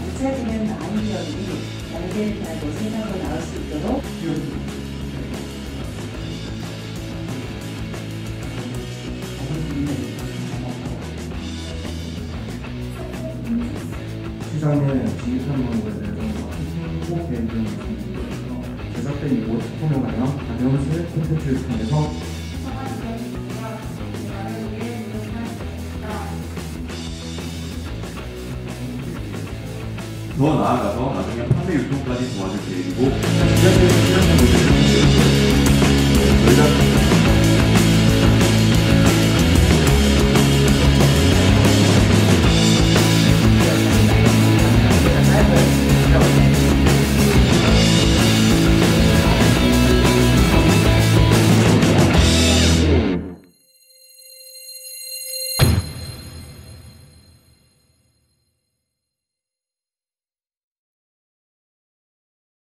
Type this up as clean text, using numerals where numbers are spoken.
잊혀지는 아이디어들이 연대를 타고 세상으로 나올 수 있도록 시장에 진입하는 것에 대해서 홍보 계획을 말씀드리면서 제작된 이곳 통용하여 가명실 콘텐츠를 통해서 더 나아가서 나중에 판매 유통까지 도와줄 계획이고 시장의 시장 모델을 저희가